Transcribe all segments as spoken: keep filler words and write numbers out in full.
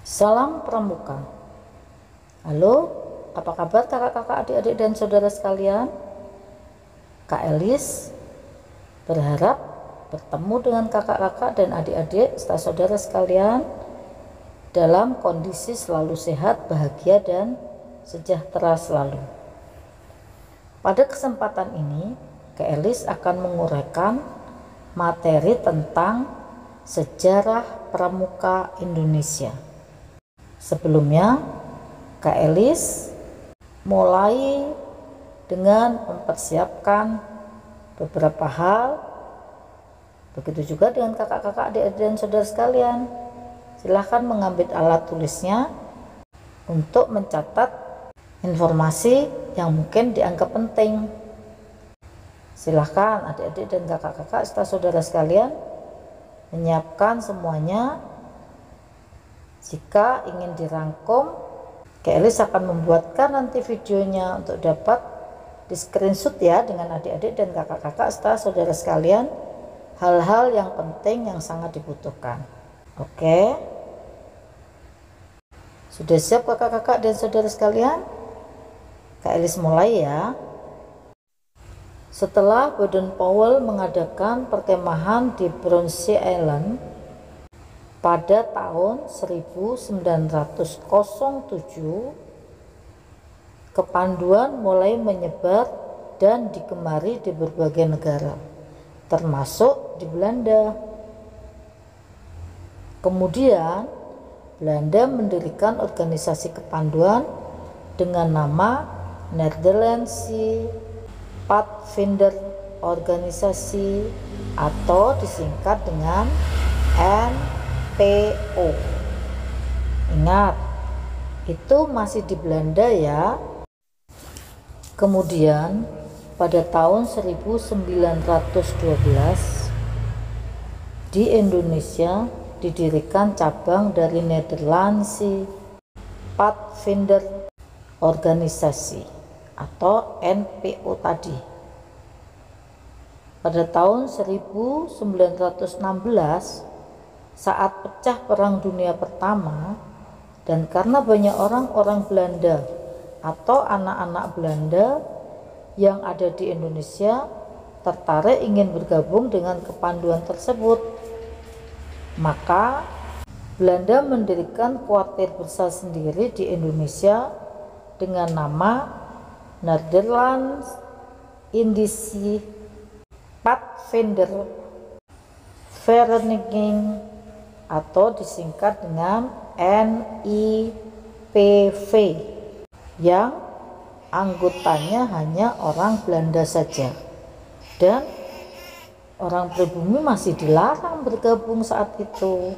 Salam Pramuka. Halo, apa kabar kakak-kakak, adik-adik dan saudara sekalian? Kak Elis berharap bertemu dengan kakak-kakak dan adik-adik serta saudara sekalian dalam kondisi selalu sehat, bahagia, dan sejahtera selalu. Pada kesempatan ini, Kak Elis akan menguraikan materi tentang sejarah pramuka Indonesia. Sebelumnya, Kak Elis mulai dengan mempersiapkan beberapa hal. Begitu juga dengan kakak-kakak, adik-adik dan saudara sekalian. Silahkan mengambil alat tulisnya untuk mencatat informasi yang mungkin dianggap penting. Silahkan adik-adik dan kakak-kakak serta saudara sekalian menyiapkan semuanya. Jika ingin dirangkum, Kak Elis akan membuatkan nanti videonya untuk dapat di screenshot ya dengan adik-adik dan kakak-kakak serta saudara sekalian, hal-hal yang penting yang sangat dibutuhkan. Oke, sudah siap kakak-kakak dan saudara sekalian? Kak Elis mulai ya. Setelah Baden-Powell mengadakan perkemahan di Brownsea Island pada tahun seribu sembilan ratus tujuh, kepanduan mulai menyebar dan digemari di berbagai negara, termasuk di Belanda. Kemudian Belanda mendirikan organisasi kepanduan dengan nama Nederlandse Padvinder Organisasi atau disingkat dengan N P O. Ingat, itu masih di Belanda ya. Kemudian pada tahun seribu sembilan ratus dua belas di Indonesia didirikan cabang dari Nederlandse Padvinder Organisasi atau N P O tadi. Pada tahun seribu sembilan ratus enam belas, saat pecah Perang Dunia Pertama, dan karena banyak orang-orang Belanda atau anak-anak Belanda yang ada di Indonesia tertarik ingin bergabung dengan kepanduan tersebut, maka Belanda mendirikan kuartir besar sendiri di Indonesia dengan nama Nederlands Indische Padvinder Vereniging atau disingkat dengan N I P V, yang anggotanya hanya orang Belanda saja, dan orang pribumi masih dilarang bergabung saat itu.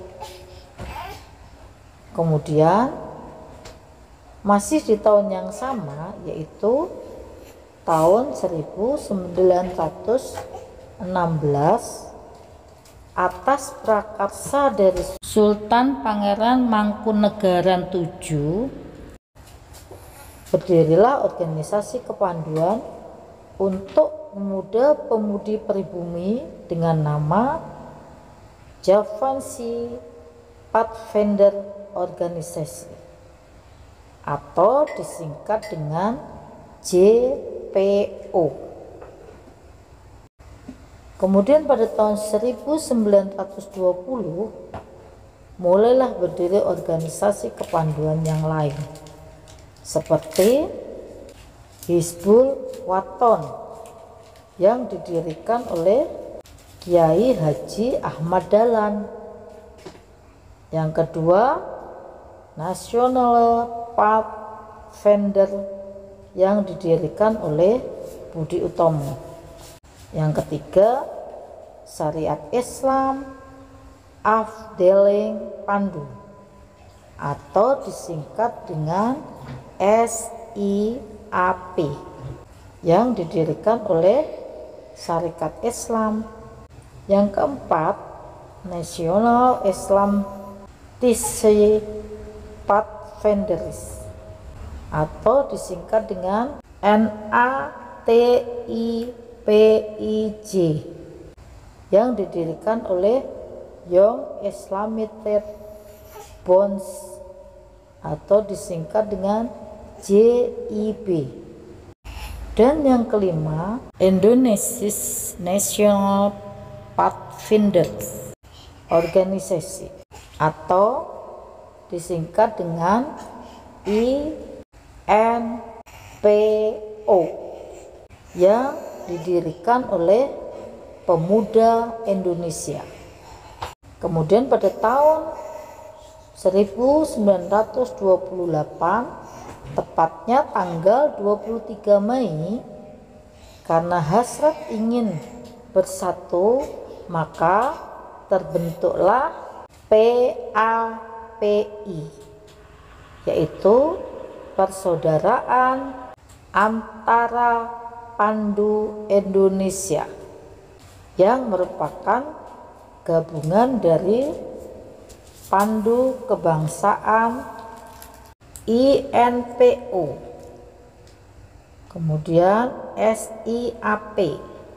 Kemudian masih di tahun yang sama, yaitu tahun seribu sembilan ratus enam belas, atas prakarsa dari Sultan Pangeran Mangkunegaran the tujuh, berdirilah organisasi kepanduan untuk pemuda-pemudi pribumi dengan nama Javanse Padvinder Organisasi atau disingkat dengan J P O. Kemudian pada tahun seribu sembilan ratus dua puluh mulailah berdiri organisasi kepanduan yang lain seperti Hizbul Wathan yang didirikan oleh Kiai Haji Ahmad Dahlan. Yang kedua, National Padvinder yang didirikan oleh Budi Utomo. Yang ketiga, Syariat Islam Afdeling Pandu atau disingkat dengan S I A P yang didirikan oleh Syarikat Islam. Yang keempat, National Islam Tise Padvinders atau disingkat dengan N A T I P I J yang didirikan oleh Young Islamic Bonds atau disingkat dengan J I B. Dan yang kelima, Indonesia's National Pathfinder Organisasi atau disingkat dengan I N P O yang didirikan oleh pemuda Indonesia. Kemudian pada tahun seribu sembilan ratus dua puluh delapan, tepatnya tanggal dua puluh tiga Mei, karena hasrat ingin bersatu, maka terbentuklah P A P I, yaitu Persaudaraan Antara Pandu Indonesia, yang merupakan gabungan dari Pandu Kebangsaan I N P O, kemudian S I A P,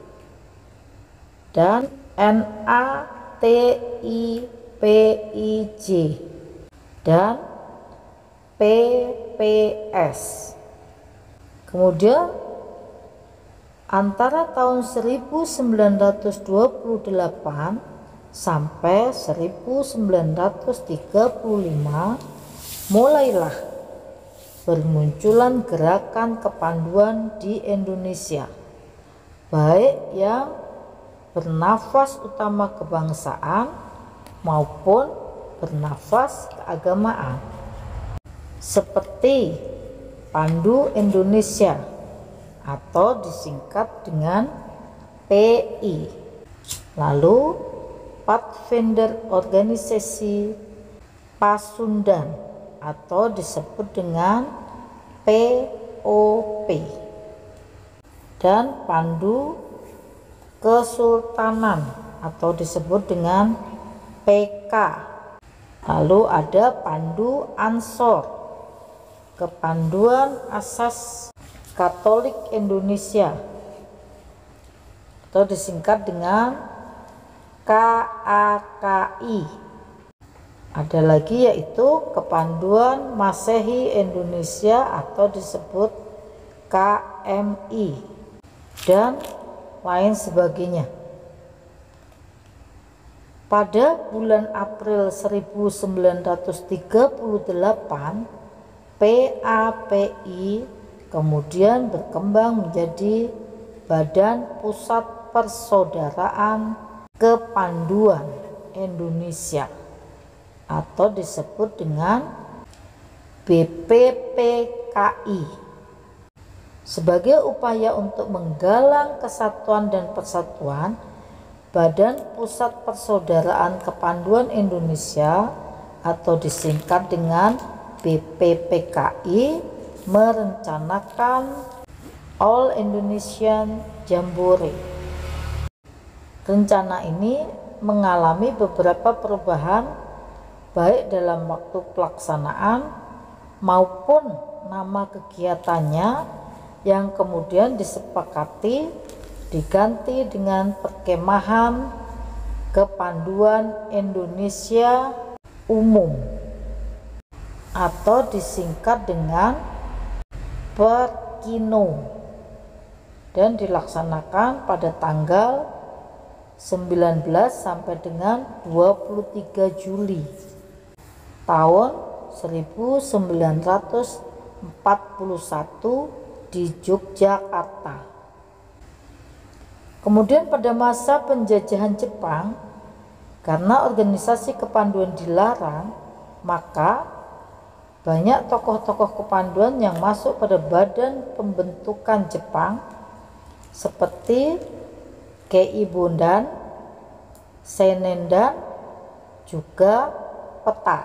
dan N A T I P I J, dan P P S. Kemudian antara tahun seribu sembilan ratus dua puluh delapan sampai seribu sembilan ratus tiga puluh lima mulailah bermunculan gerakan kepanduan di Indonesia, baik yang bernafas utama kebangsaan maupun bernafas keagamaan, seperti Pandu Indonesia atau disingkat dengan P I, lalu Pathfinder Organisasi Pasundan atau disebut dengan P O P, dan Pandu Kesultanan atau disebut dengan P K. Lalu ada Pandu Ansor, Kepanduan Asas Katolik Indonesia atau disingkat dengan K A K I. Ada lagi yaitu Kepanduan Masehi Indonesia atau disebut K M I, dan lain sebagainya. Pada bulan April seribu sembilan ratus tiga puluh delapan, P A P I kemudian berkembang menjadi Badan Pusat Persaudaraan Kepanduan Indonesia atau disebut dengan B P P K I. Sebagai upaya untuk menggalang kesatuan dan persatuan, Badan Pusat Persaudaraan Kepanduan Indonesia atau disingkat dengan B P P K I merencanakan All Indonesian Jamboree. Rencana ini mengalami beberapa perubahan baik dalam waktu pelaksanaan maupun nama kegiatannya, yang kemudian disepakati diganti dengan Perkemahan Kepanduan Indonesia Umum atau disingkat dengan Perkino, dan dilaksanakan pada tanggal sembilan belas sampai dengan dua puluh tiga Juli tahun seribu sembilan ratus empat puluh satu di Yogyakarta. Kemudian pada masa penjajahan Jepang, karena organisasi kepanduan dilarang, maka banyak tokoh-tokoh kepanduan yang masuk pada badan pembentukan Jepang seperti Kei Bondan, Senendan, juga Peta.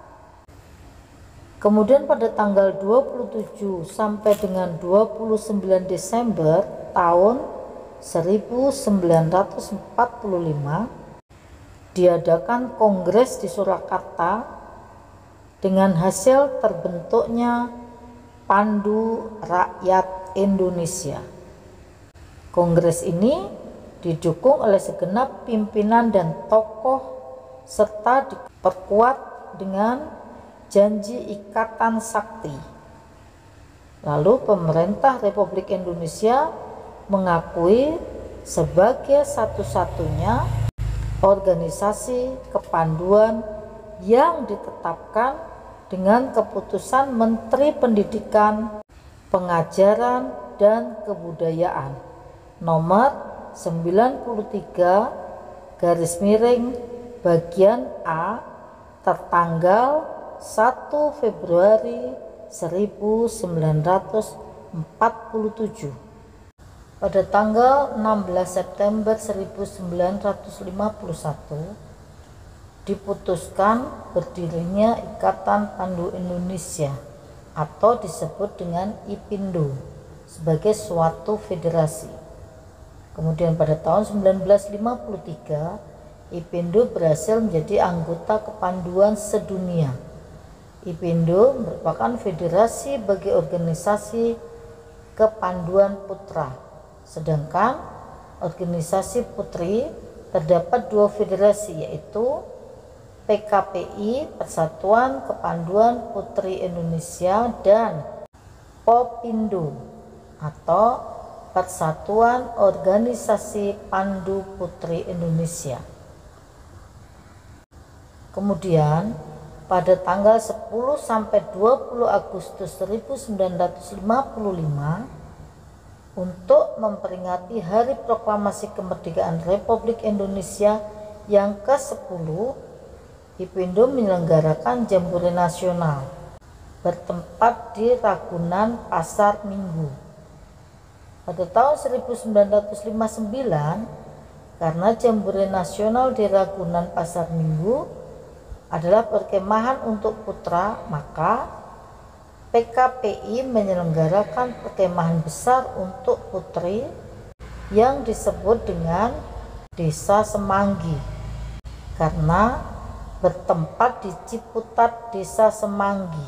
Kemudian pada tanggal dua puluh tujuh sampai dengan dua puluh sembilan Desember tahun seribu sembilan ratus empat puluh lima diadakan kongres di Surakarta dengan hasil terbentuknya Pandu Rakyat Indonesia. Kongres ini didukung oleh segenap pimpinan dan tokoh serta diperkuat dengan Janji Ikatan Sakti. Lalu pemerintah Republik Indonesia mengakui sebagai satu-satunya organisasi kepanduan yang ditetapkan dengan keputusan Menteri Pendidikan, Pengajaran, dan Kebudayaan nomor sembilan puluh tiga garis miring bagian A tertanggal satu Februari seribu sembilan ratus empat puluh tujuh. Pada tanggal enam belas September seribu sembilan ratus lima puluh satu diputuskan berdirinya Ikatan Pandu Indonesia atau disebut dengan IPINDO sebagai suatu federasi. Kemudian pada tahun seribu sembilan ratus lima puluh tiga IPINDO berhasil menjadi anggota kepanduan sedunia. IPINDO merupakan federasi bagi organisasi kepanduan putra, sedangkan organisasi putri terdapat dua federasi, yaitu P K P I Persatuan Kepanduan Putri Indonesia dan POPINDO atau Persatuan Organisasi Pandu Putri Indonesia. Kemudian pada tanggal sepuluh sampai dua puluh Agustus seribu sembilan ratus lima puluh lima untuk memperingati Hari Proklamasi Kemerdekaan Republik Indonesia yang ke sepuluh, IPINDO menyelenggarakan Jambore Nasional bertempat di Ragunan Pasar Minggu. Pada tahun seribu sembilan ratus lima puluh sembilan, karena Jambore Nasional di Ragunan Pasar Minggu adalah perkemahan untuk putra, maka P K P I menyelenggarakan perkemahan besar untuk putri yang disebut dengan Desa Semanggi karena bertempat di Ciputat, Desa Semanggi.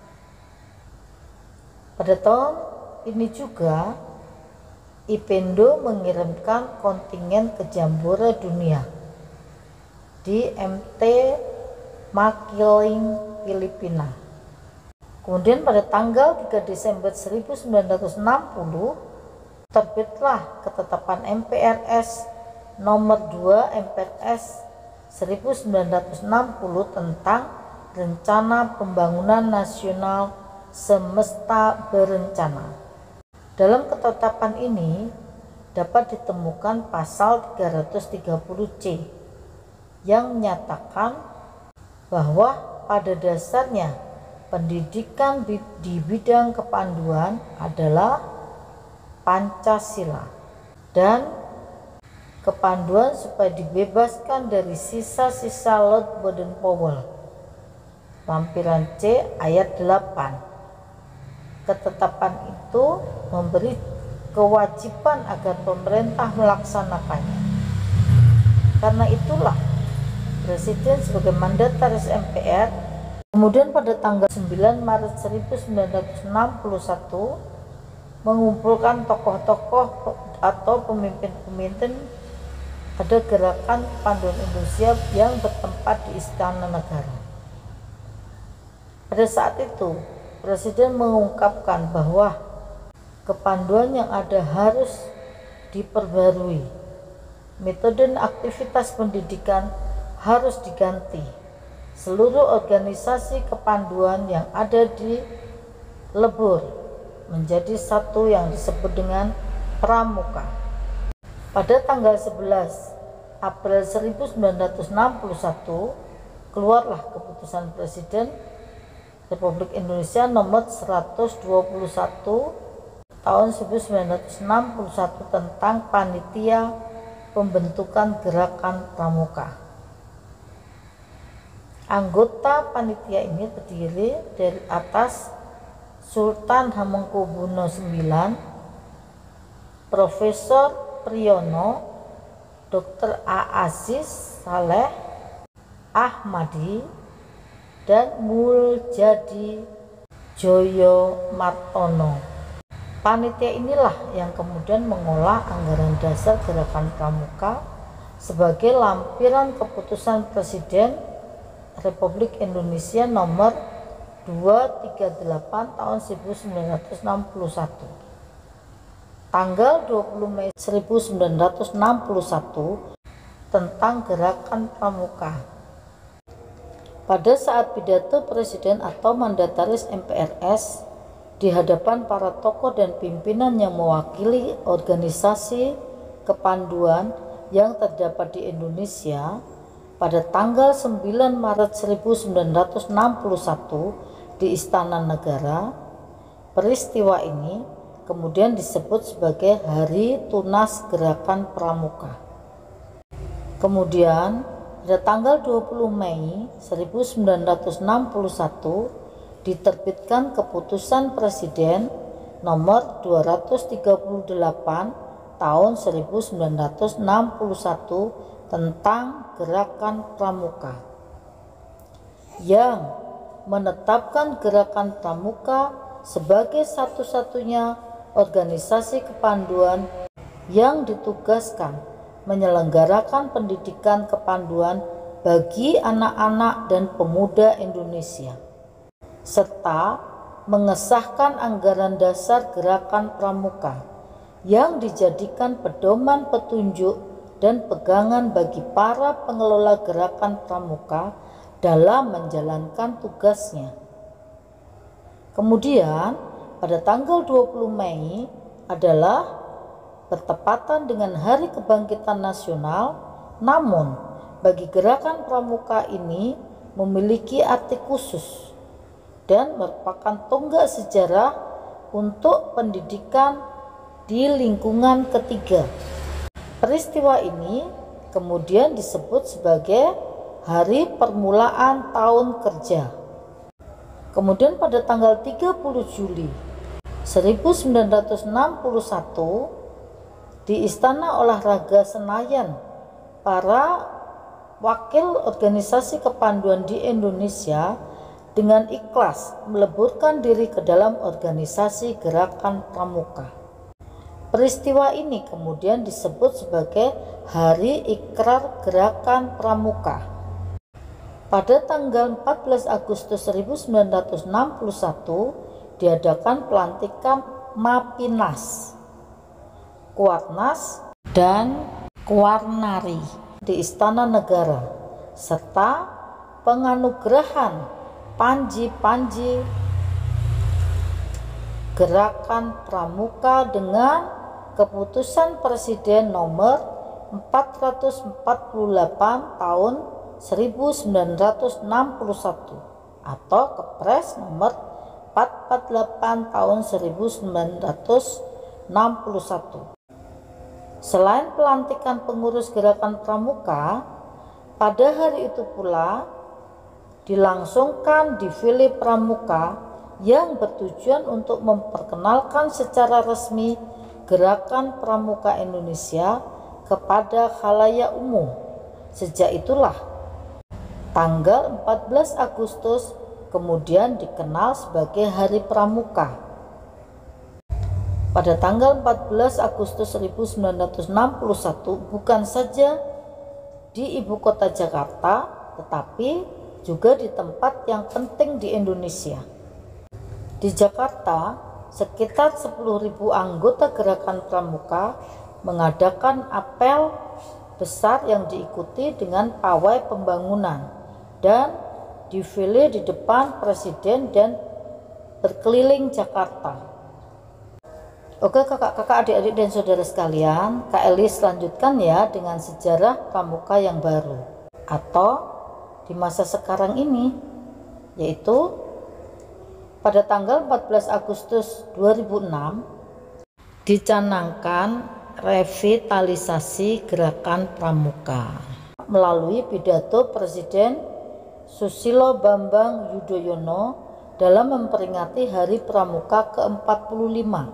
Pada tahun ini juga IPINDO mengirimkan kontingen ke Jambore Dunia di M T Makiling, Filipina. Kemudian pada tanggal tiga Desember seribu sembilan ratus enam puluh terbitlah ketetapan M P R S nomor dua M P R S seribu sembilan ratus enam puluh tentang Rencana Pembangunan Nasional Semesta Berencana. Dalam ketetapan ini dapat ditemukan pasal tiga ratus tiga puluh C yang menyatakan bahwa pada dasarnya pendidikan di bidang kepanduan adalah Pancasila dan kepanduan supaya dibebaskan dari sisa-sisa Lord Baden-Powell. Lampiran C ayat delapan. Ketetapan itu memberi kewajiban agar pemerintah melaksanakannya. Karena itulah Presiden sebagai mandataris M P R kemudian pada tanggal sembilan Maret seribu sembilan ratus enam puluh satu mengumpulkan tokoh-tokoh atau pemimpin-pemimpin pada gerakan Panduan Indonesia yang bertempat di Istana Negara. Pada saat itu Presiden mengungkapkan bahwa kepanduan yang ada harus diperbarui, metode dan aktivitas pendidikan harus diganti. Seluruh organisasi kepanduan yang ada di lebur menjadi satu yang disebut dengan pramuka. Pada tanggal sebelas April seribu sembilan ratus enam puluh satu keluarlah keputusan Presiden Republik Indonesia nomor seratus dua puluh satu tahun seribu sembilan ratus enam puluh satu tentang panitia pembentukan gerakan pramuka. Anggota panitia ini terdiri dari atas Sultan Hamengkubuwono sembilan, Profesor Priyono, Doktor A. Aziz Saleh Ahmadi, dan Muljadi Joyo Martono. Panitia inilah yang kemudian mengolah anggaran dasar gerakan pramuka sebagai lampiran keputusan Presiden Republik Indonesia nomor dua tiga delapan tahun seribu sembilan ratus enam puluh satu. Tanggal dua puluh Mei seribu sembilan ratus enam puluh satu tentang Gerakan Pramuka. Pada saat pidato presiden atau mandataris M P R S di hadapan para tokoh dan pimpinan yang mewakili organisasi kepanduan yang terdapat di Indonesia pada tanggal sembilan Maret seribu sembilan ratus enam puluh satu di Istana Negara, peristiwa ini kemudian disebut sebagai Hari Tunas Gerakan Pramuka. Kemudian pada tanggal dua puluh Mei seribu sembilan ratus enam puluh satu diterbitkan keputusan Presiden nomor dua ratus tiga puluh delapan tahun seribu sembilan ratus enam puluh satu tentang Gerakan Pramuka yang menetapkan Gerakan Pramuka sebagai satu-satunya organisasi kepanduan yang ditugaskan menyelenggarakan pendidikan kepanduan bagi anak-anak dan pemuda Indonesia, serta mengesahkan anggaran dasar Gerakan Pramuka yang dijadikan pedoman petunjuk dan pegangan bagi para pengelola Gerakan Pramuka dalam menjalankan tugasnya. Kemudian pada tanggal dua puluh Mei adalah bertepatan dengan Hari Kebangkitan Nasional, namun bagi Gerakan Pramuka ini memiliki arti khusus dan merupakan tonggak sejarah untuk pendidikan di lingkungan ketiga. Peristiwa ini kemudian disebut sebagai Hari Permulaan Tahun Kerja. Kemudian pada tanggal tiga puluh Juli seribu sembilan ratus enam puluh satu di Istana Olahraga Senayan, para wakil organisasi kepanduan di Indonesia dengan ikhlas meleburkan diri ke dalam organisasi Gerakan Pramuka. Peristiwa ini kemudian disebut sebagai Hari Ikrar Gerakan Pramuka. Pada tanggal empat belas Agustus seribu sembilan ratus enam puluh satu diadakan pelantikan Mapinas, Kuarnas, dan Kuarnari di Istana Negara, serta penganugerahan panji-panji Gerakan Pramuka dengan keputusan Presiden nomor empat ratus empat puluh delapan tahun seribu sembilan ratus enam puluh satu atau Kepres nomor empat ratus empat puluh delapan tahun seribu sembilan ratus enam puluh satu. Selain pelantikan pengurus Gerakan Pramuka, pada hari itu pula dilangsungkan defile Pramuka yang bertujuan untuk memperkenalkan secara resmi Gerakan Pramuka Indonesia kepada khalayak umum. Sejak itulah tanggal empat belas Agustus kemudian dikenal sebagai Hari Pramuka. Pada tanggal empat belas Agustus seribu sembilan ratus enam puluh satu bukan saja di ibu kota Jakarta, tetapi juga di tempat yang penting di Indonesia. Di Jakarta, sekitar sepuluh ribu anggota Gerakan Pramuka mengadakan apel besar yang diikuti dengan pawai pembangunan dan defile di depan Presiden dan berkeliling Jakarta. Oke kakak-kakak, adik-adik dan saudara sekalian, Kak Elis lanjutkan ya dengan sejarah Pramuka yang baru atau di masa sekarang ini, yaitu pada tanggal empat belas Agustus dua ribu enam dicanangkan revitalisasi Gerakan Pramuka melalui pidato Presiden Susilo Bambang Yudhoyono dalam memperingati Hari Pramuka ke empat puluh lima.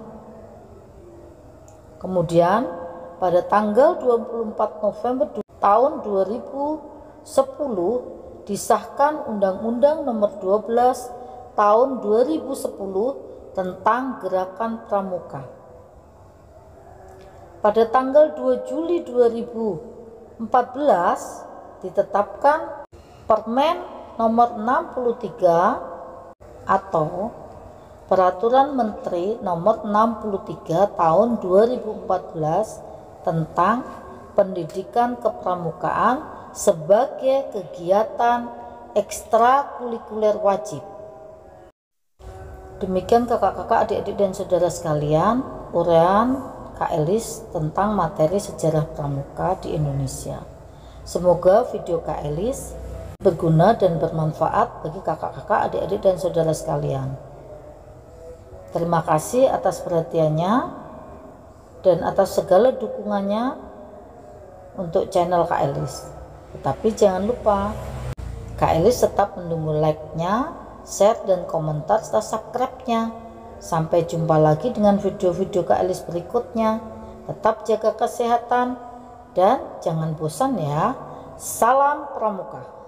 Kemudian pada tanggal dua puluh empat November tahun dua ribu sepuluh disahkan Undang-Undang Nomor dua belas Tahun dua ribu sepuluh tentang Gerakan Pramuka. Pada tanggal dua Juli dua ribu empat belas ditetapkan Permen Nomor enam puluh tiga atau Peraturan Menteri Nomor enam puluh tiga Tahun dua ribu empat belas tentang pendidikan kepramukaan sebagai kegiatan ekstrakurikuler wajib. Demikian kakak-kakak, adik-adik dan saudara sekalian, uraian Kak Elis tentang materi sejarah pramuka di Indonesia. Semoga video Kak Elis berguna dan bermanfaat bagi kakak-kakak, adik-adik dan saudara sekalian. Terima kasih atas perhatiannya dan atas segala dukungannya untuk channel Kak Elis. Tetapi jangan lupa Kak Elis tetap menunggu like-nya, share dan komentar serta subscribe-nya. Sampai jumpa lagi dengan video-video Kak Elis berikutnya. Tetap jaga kesehatan dan jangan bosan ya. Salam Pramuka.